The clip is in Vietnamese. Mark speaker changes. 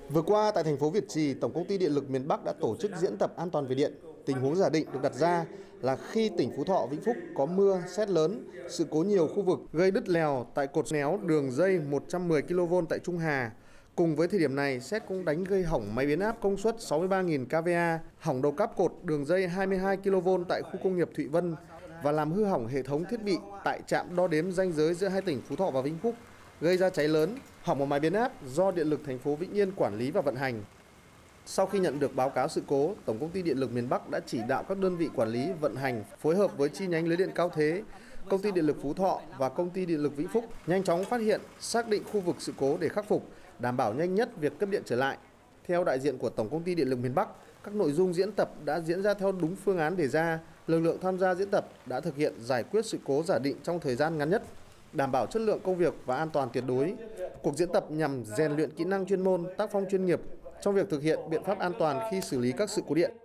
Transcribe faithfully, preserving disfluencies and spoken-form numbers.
Speaker 1: Vừa qua tại thành phố Việt Trì, Tổng công ty Điện lực miền Bắc đã tổ chức diễn tập an toàn về điện. Tình huống giả định được đặt ra là khi tỉnh Phú Thọ, Vĩnh Phúc có mưa, sét lớn, sự cố nhiều khu vực gây đứt lèo tại cột néo đường dây một trăm mười ki lô vôn tại Trung Hà. Cùng với thời điểm này, sét cũng đánh gây hỏng máy biến áp công suất sáu mươi ba nghìn ki vê a, hỏng đầu cáp cột đường dây hai mươi hai ki lô vôn tại khu công nghiệp Thụy Vân và làm hư hỏng hệ thống thiết bị tại trạm đo đếm ranh giới giữa hai tỉnh Phú Thọ và Vĩnh Phúc, gây ra cháy lớn, hỏng một máy biến áp do Điện lực thành phố Vĩnh Yên quản lý và vận hành. Sau khi nhận được báo cáo sự cố, Tổng công ty Điện lực miền Bắc đã chỉ đạo các đơn vị quản lý vận hành phối hợp với chi nhánh lưới điện Cao Thế, Công ty Điện lực Phú Thọ và Công ty Điện lực Vĩnh Phúc nhanh chóng phát hiện, xác định khu vực sự cố để khắc phục, đảm bảo nhanh nhất việc cấp điện trở lại. Theo đại diện của Tổng công ty Điện lực miền Bắc, các nội dung diễn tập đã diễn ra theo đúng phương án đề ra, lực lượng tham gia diễn tập đã thực hiện giải quyết sự cố giả định trong thời gian ngắn nhất, đảm bảo chất lượng công việc và an toàn tuyệt đối. Cuộc diễn tập nhằm rèn luyện kỹ năng chuyên môn, tác phong chuyên nghiệp trong việc thực hiện biện pháp an toàn khi xử lý các sự cố điện.